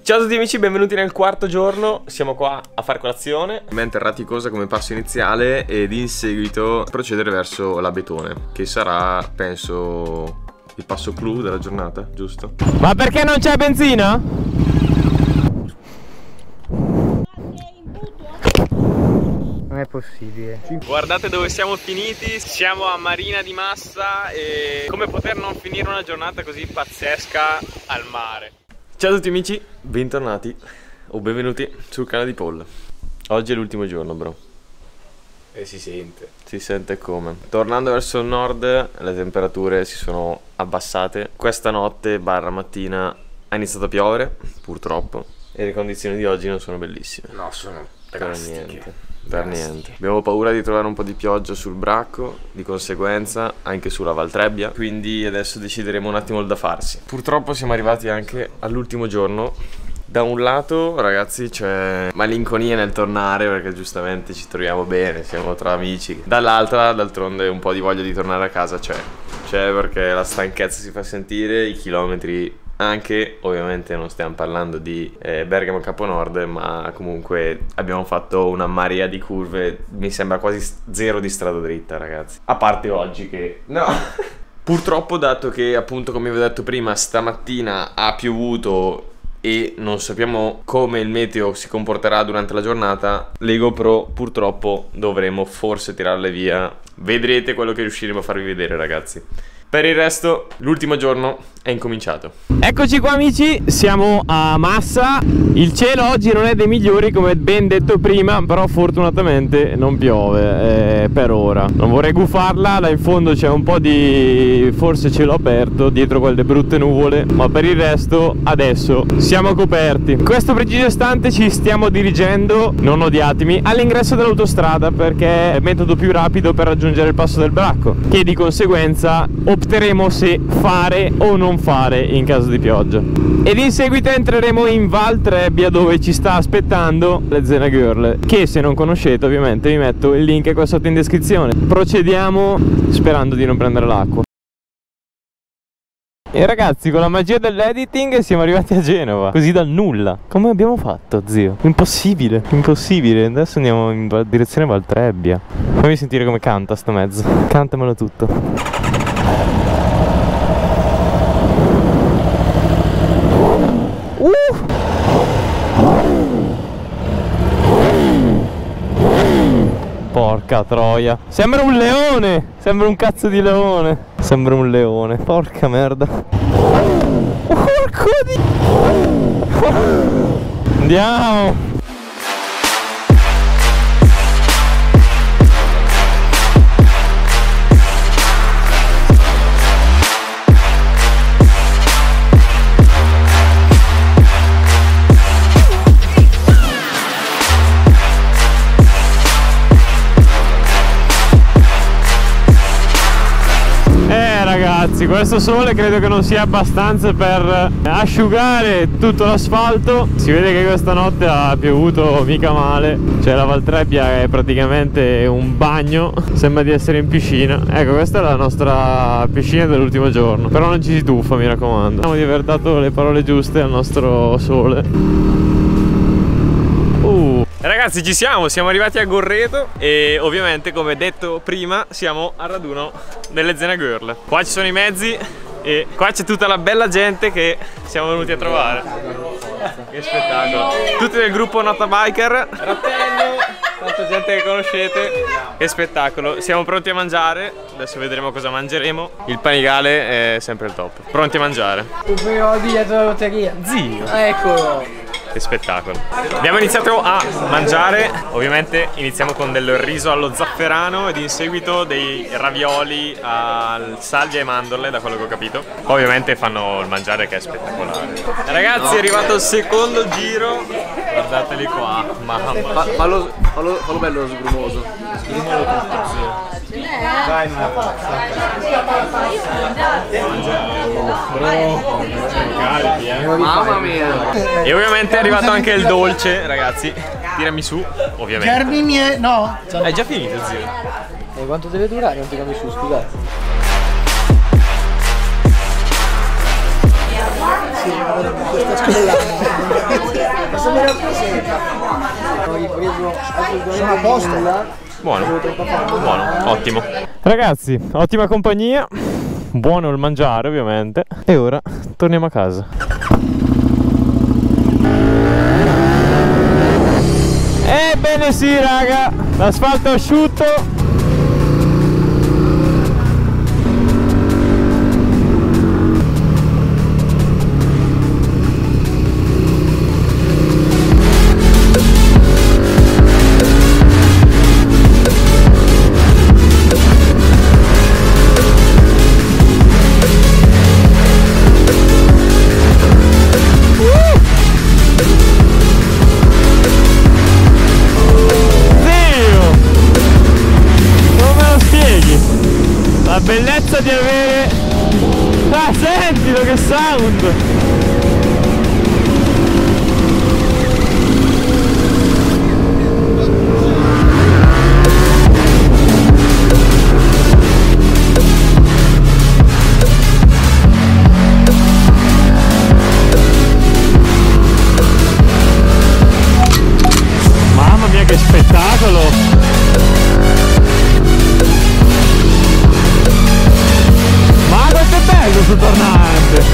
Ciao a tutti amici, benvenuti nel quarto giorno. Siamo qua a fare colazione. Mente erraticosa come passo iniziale ed in seguito procedere verso l'Abetone, che sarà, penso, il passo clou della giornata, giusto? Ma perché non c'è benzina? Non è possibile. Guardate dove siamo finiti. Siamo a Marina di Massa e come poter non finire una giornata così pazzesca al mare. Ciao a tutti amici, bentornati o benvenuti sul canale di Paul. Oggi è l'ultimo giorno, bro. E si sente. Si sente come. Tornando verso il nord le temperature si sono abbassate. Questa notte barra mattina ha iniziato a piovere, purtroppo. E le condizioni di oggi non sono bellissime. No, sono drastiche. Per niente. Abbiamo paura di trovare un po' di pioggia sul Bracco, di conseguenza anche sulla Valtrebbia, quindi adesso decideremo un attimo il da farsi. Purtroppo siamo arrivati anche all'ultimo giorno. Da un lato, ragazzi, c'è malinconia nel tornare perché giustamente ci troviamo bene, siamo tra amici. Dall'altra, d'altronde, un po' di voglia di tornare a casa c'è. C'è perché la stanchezza si fa sentire, i chilometri anche, ovviamente non stiamo parlando di Bergamo Caponord, ma comunque abbiamo fatto una marea di curve, mi sembra quasi zero di strada dritta, ragazzi. A parte oggi che... no! Purtroppo, dato che appunto, come vi ho detto prima, stamattina ha piovuto e non sappiamo come il meteo si comporterà durante la giornata, le GoPro purtroppo dovremo forse tirarle via. Vedrete quello che riusciremo a farvi vedere, ragazzi. Per il resto, l'ultimo giorno è incominciato. Eccoci qua amici, siamo a Massa. Il cielo oggi non è dei migliori come ben detto prima, però fortunatamente non piove per ora. Non vorrei gufarla, là in fondo c'è un po' di forse cielo aperto dietro quelle brutte nuvole, ma per il resto adesso siamo coperti. In questo preciso istante ci stiamo dirigendo, non odiatemi, all'ingresso dell'autostrada perché è il metodo più rapido per raggiungere il passo del Bracco, che di conseguenza opteremo se fare o non fare in caso di pioggia. Ed in seguito entreremo in Valtrebbia dove ci sta aspettando le Zena Girl, che se non conoscete ovviamente vi metto il link qua sotto in descrizione. Procediamo sperando di non prendere l'acqua. E ragazzi, con la magia dell'editing siamo arrivati a Genova, così dal nulla. Come abbiamo fatto, zio? Impossibile, impossibile. Adesso andiamo in direzione Valtrebbia. Fammi sentire come canta sto mezzo. Cantamelo tutto. Porca troia. Sembra un leone. Sembra un cazzo di leone. Sembra un leone. Porca merda. Porco di... Andiamo. Ragazzi, questo sole credo che non sia abbastanza per asciugare tutto l'asfalto. Si vede che questa notte ha piovuto mica male. Cioè la Valtrebbia è praticamente un bagno. Sembra di essere in piscina. Ecco, questa è la nostra piscina dell'ultimo giorno. Però non ci si tuffa, mi raccomando. Speriamo di aver dato le parole giuste al nostro sole. Ragazzi, siamo arrivati a Gorreto e ovviamente, come detto prima, siamo al raduno delle Zena Girl. Qua ci sono i mezzi e qua c'è tutta la bella gente che siamo venuti a trovare. Che spettacolo. Tutti del gruppo Nota Biker. Rattello, tanta gente che conoscete. Che spettacolo. Siamo pronti a mangiare. Adesso vedremo cosa mangeremo. Il panigale è sempre il top. Pronti a mangiare. Compriamo il biglietto della lotteria. Zio. Eccolo. Che spettacolo. Abbiamo iniziato a mangiare. Ovviamente iniziamo con del riso allo zafferano ed in seguito dei ravioli al salvia e mandorle, da quello che ho capito. Poi ovviamente fanno il mangiare che è spettacolare. Ragazzi, è arrivato il secondo giro. Guardateli qua. Mamma. Fallo bello sgrumoso. Sgrumoso tutto, zio. Dai, non mamma mia. E ovviamente è arrivato anche il dolce, ragazzi. Tiramisù, ovviamente. Germi miei... no. È già finito, zio. E quanto deve durare un tiramisù, scusate? Sì, questa scollata. Sono a posto. Buono, buono, ottimo. Ragazzi, ottima compagnia. Buono il mangiare ovviamente. E ora torniamo a casa. Ebbene sì raga, l'asfalto è asciutto. La bellezza di avere... Ah, sentilo che sound! Mamma mia che spettacolo! Bello sul tornante.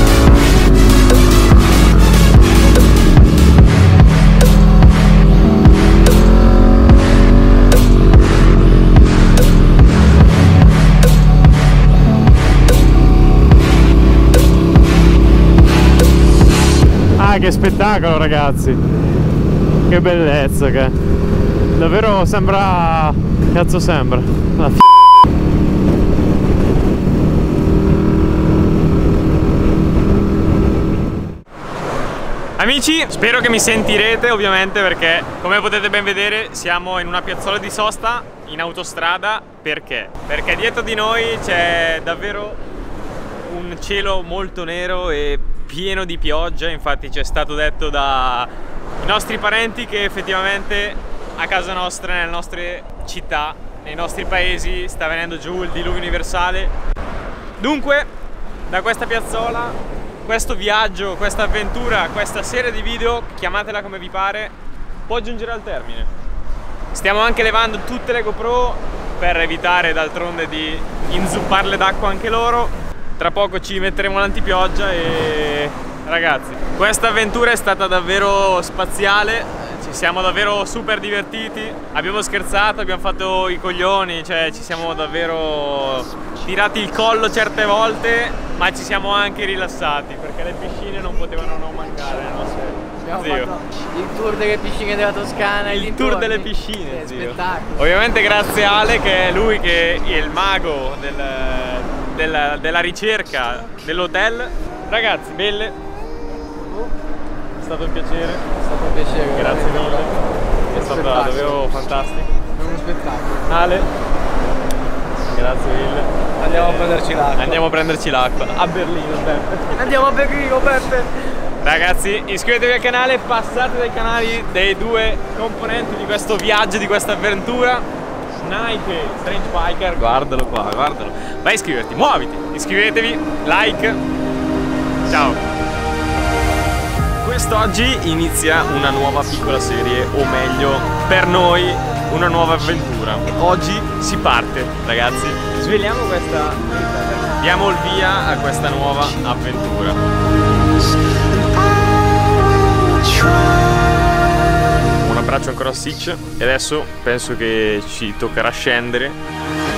Ah, che spettacolo ragazzi, che bellezza, che davvero sembra, cazzo sembra la Amici, spero che mi sentirete ovviamente, perché come potete ben vedere siamo in una piazzola di sosta in autostrada. Perché? Perché dietro di noi c'è davvero un cielo molto nero e pieno di pioggia. Infatti ci è stato detto dai nostri parenti che effettivamente a casa nostra, nelle nostre città, nei nostri paesi sta venendo giù il diluvio universale. Dunque, da questa piazzola, questo viaggio, questa avventura, questa serie di video, chiamatela come vi pare, può giungere al termine. Stiamo anche levando tutte le GoPro per evitare d'altronde di inzupparle d'acqua anche loro. Tra poco ci metteremo l'antipioggia e ragazzi, questa avventura è stata davvero spaziale. Ci siamo davvero super divertiti, abbiamo scherzato, abbiamo fatto i coglioni, cioè ci siamo davvero tirati il collo certe volte, ma ci siamo anche rilassati perché le piscine non potevano non mancare nelle nostre. Abbiamo fatto il tour delle piscine della Toscana, il tour delle piscine, zio. Spettacolo. Ovviamente grazie a Ale, che è lui che è il mago della ricerca dell'hotel. Ragazzi, belle. È stato un piacere. È stato un piacere. Grazie mille. È stato davvero fantastico. È uno spettacolo. Ale, grazie mille. Andiamo a prenderci l'acqua. Andiamo a prenderci l'acqua. A Berlino, Beppe. Andiamo a Berlino, Beppe. Ragazzi, iscrivetevi al canale, passate dai canali dei due componenti di questo viaggio, di questa avventura. Nike, Strange Biker, guardalo qua, guardalo. Vai a iscriverti, muoviti, iscrivetevi, like. Ciao. Quest'oggi inizia una nuova piccola serie, o meglio, per noi, una nuova avventura. Oggi si parte, ragazzi. Sveliamo questa... diamo il via a questa nuova avventura. Un abbraccio ancora a Sitch e adesso penso che ci toccherà scendere